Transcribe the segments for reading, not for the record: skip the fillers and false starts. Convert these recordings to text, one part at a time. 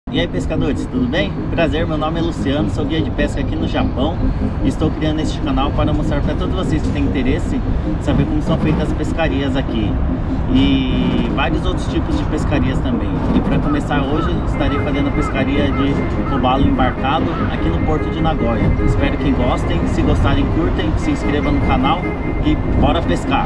E aí, pescadores, tudo bem? Prazer, meu nome é Luciano, sou guia de pesca aqui no Japão e estou criando este canal para mostrar para todos vocês que têm interesse em saber como são feitas as pescarias aqui e vários outros tipos de pescarias também. E para começar hoje, estarei fazendo a pescaria de robalo embarcado aqui no Porto de Nagoya. Espero que gostem, se gostarem, curtem, se inscrevam no canal e bora pescar!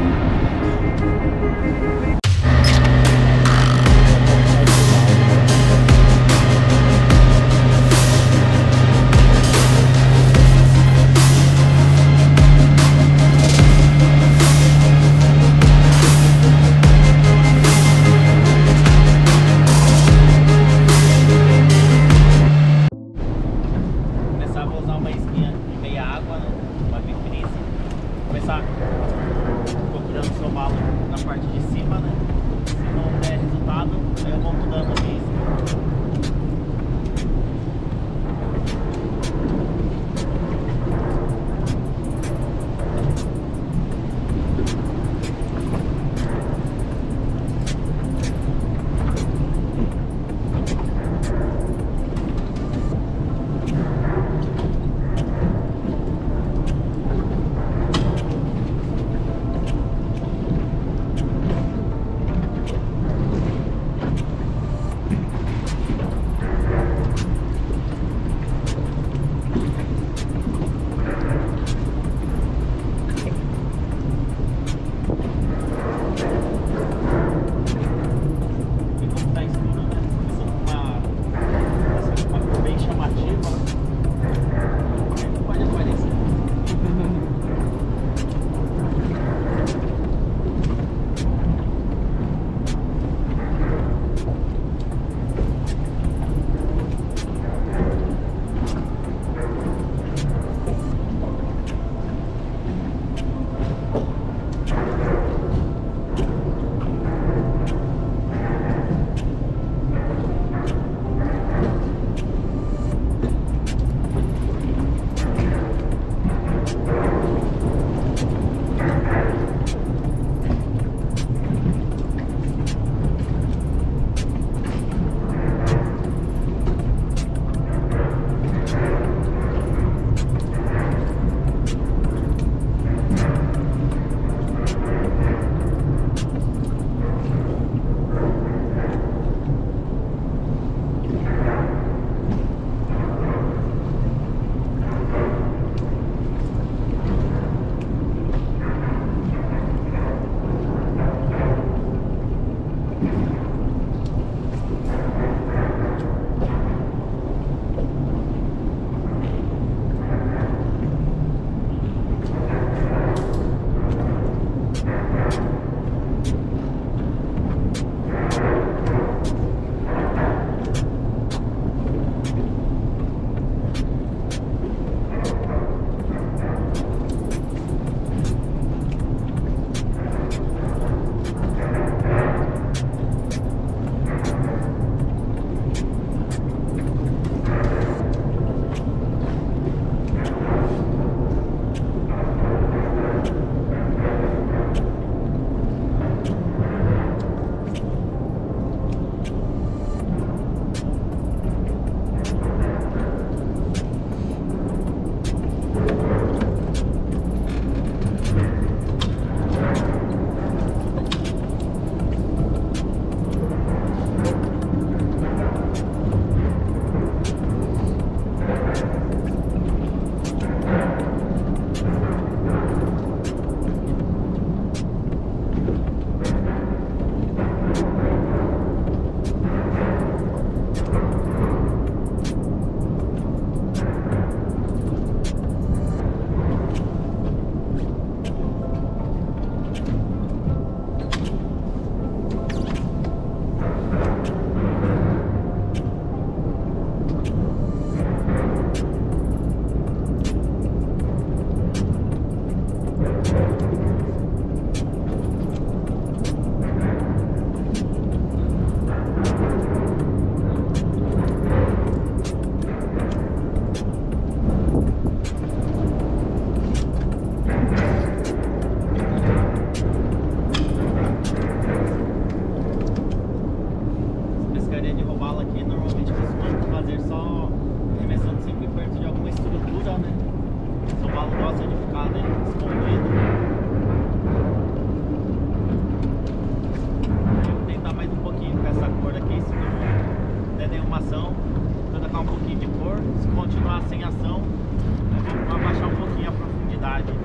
Vou usar uma isquinha de meia água, né? Uma bifriza. Começar procurando o seu malo na parte de cima, né? aproximação, vou tacar um pouquinho de cor. Se continuar sem ação, eu vou abaixar um pouquinho a profundidade.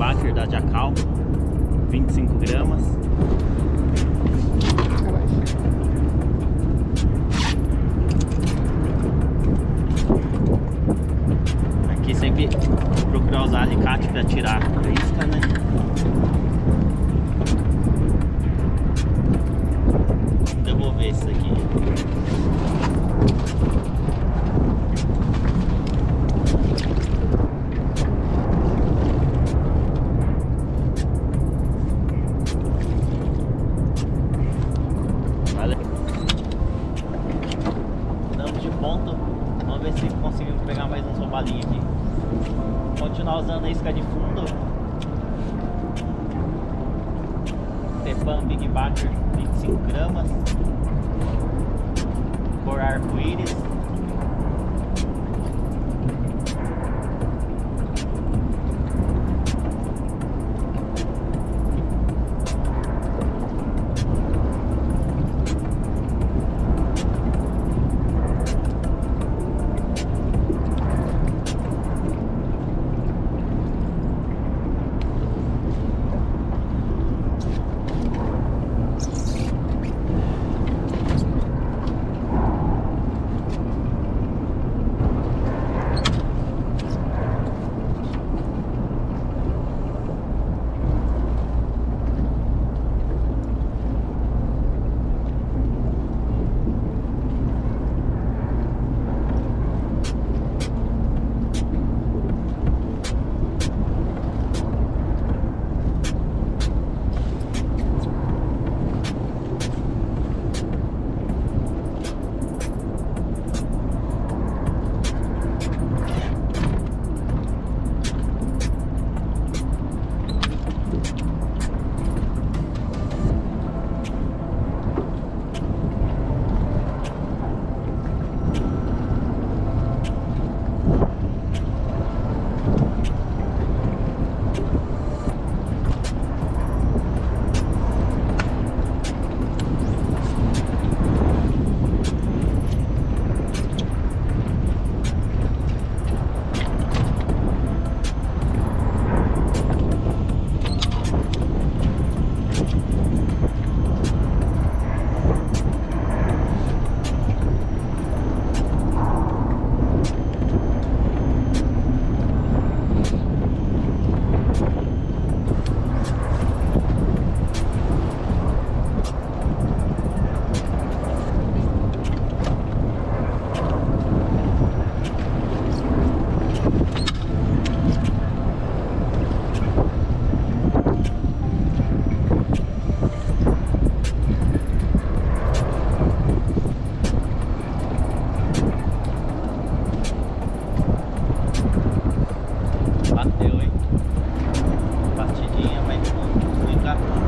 Backer da Jackal, 25 gramas. Aqui sempre procurar usar alicate para tirar a isca, né? Devolver isso aqui. Vamos ver se conseguimos pegar mais uns robalinhos aqui. Continuar usando a isca de fundo. Tepan Big Backer, 25 gramas. Cor arco-íris. Bateu, hein? Batidinha, mas não engatou.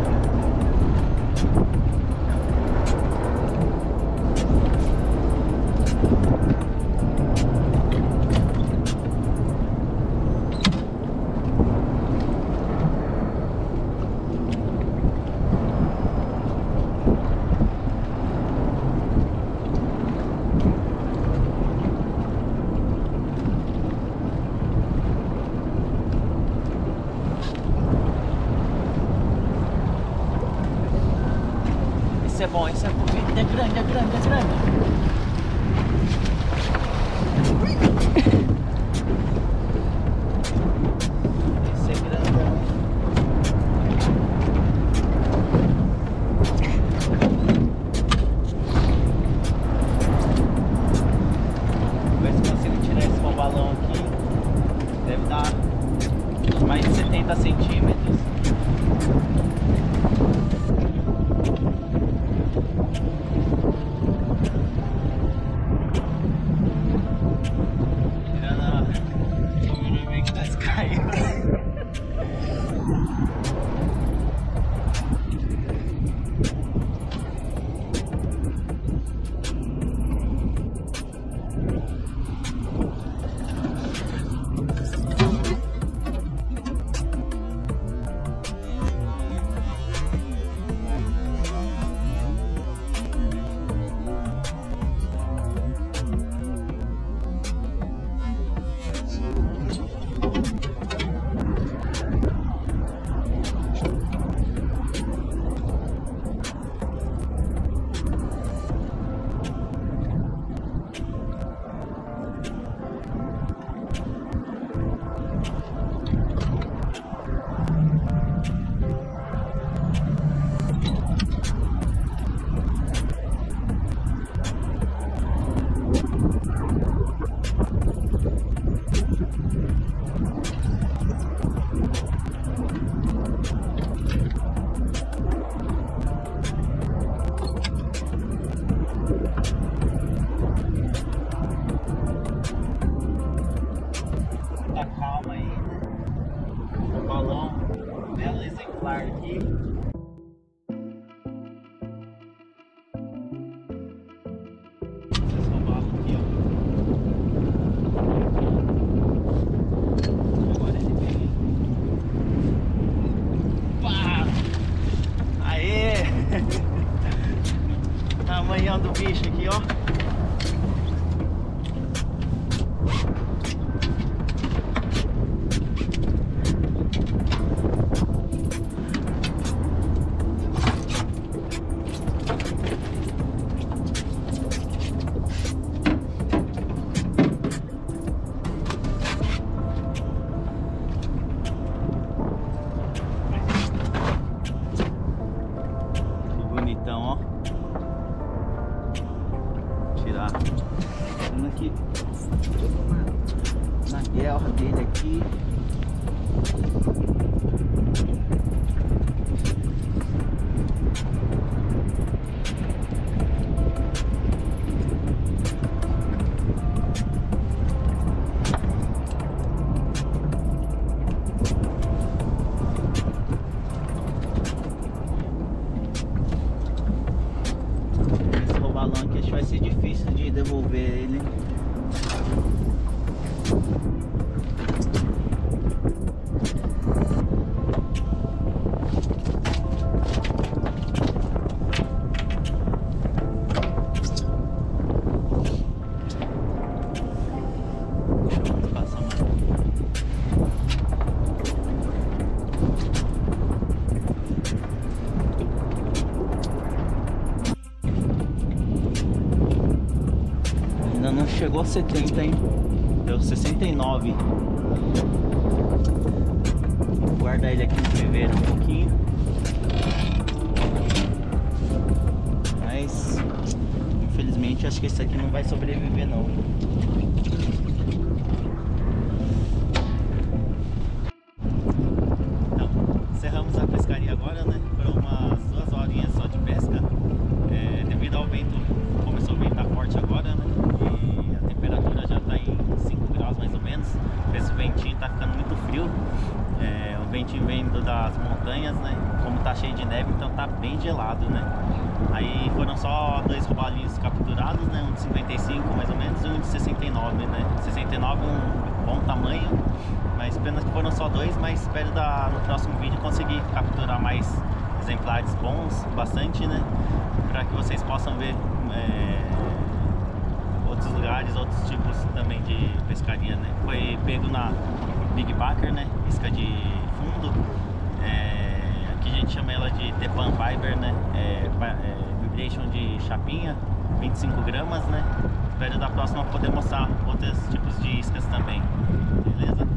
Esse é bom, esse é bom. É grande, é grande, é grande. Esse é grandão. Vou ver se consigo tirar esse balão aqui. Deve dar mais de 70 centímetros. Tirando belo exemplar aqui. Vocês roubaram aqui, ó. Agora ele vem. Pá! Aê! Tamanhão do bicho aqui, ó. Bonitão, ó. Tirar. Vendo aqui na guerra dele aqui. Aqui vai ser difícil de devolver ele. Não chegou a 70, hein? Deu 69. Vou guardar ele aqui no viveiro um pouquinho. Mas infelizmente acho que esse aqui não vai sobreviver não. Então, encerramos a pescaria agora, né? Foram umas 2 horinhas só de pesca. Devido ao vento, começou a ventar forte agora, né? A temperatura já está em 5 graus mais ou menos. Esse ventinho está ficando muito frio. O ventinho vindo das montanhas, né? Como tá cheio de neve, então tá bem gelado, né? Aí foram só 2 robalinhos capturados, né? Um de 55 mais ou menos e um de 69, né? 69 um bom tamanho, mas apenas que foram só 2, mas espero no próximo vídeo conseguir capturar mais exemplares bons, bastante, né? Para que vocês possam ver outros lugares, outros tipos também de pescaria, né? Foi pego na Big Backer, né? Isca de fundo. Aqui a gente chama ela de Tepan Viber, né? Vibration de chapinha, 25 gramas, né? Espero da próxima poder mostrar outros tipos de iscas também, beleza?